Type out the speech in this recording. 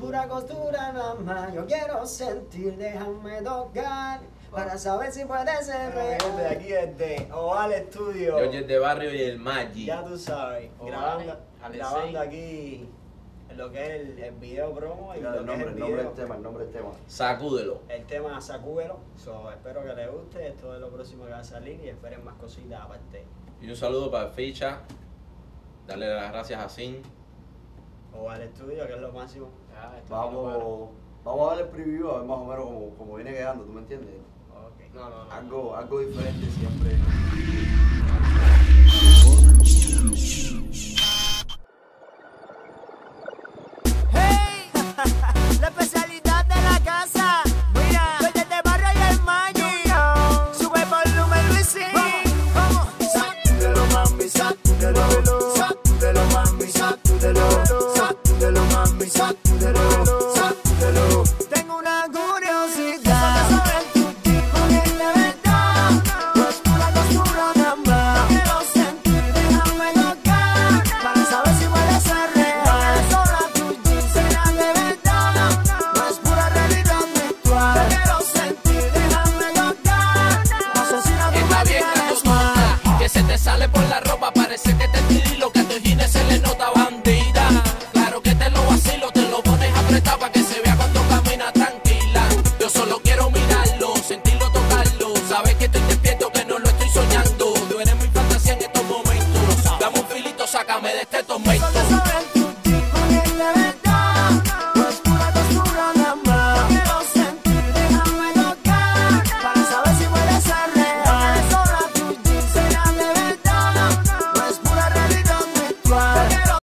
pura costura nada más. Yo quiero sentir, déjame tocar, para saber si puede ser De real. aquí desde Oval Studio. George de Barrio y el Maggi. Ya tú sabes, Oval, grabando aquí lo que es el video promo y Mira, lo el que es nombre, el el nombre video. del tema, el nombre del tema. Sacúdelo. El tema Sacúbelo. So, espero que les guste. Esto es lo próximo que va a salir y esperen más cositas aparte. Y un saludo para Ficha. Darle las gracias a Sin. Oval Studio, que es lo máximo. Ya, esto no para. Vamos a darle el preview a ver más o menos como viene quedando, ¿tú me entiendes? Ok. No. Algo diferente siempre.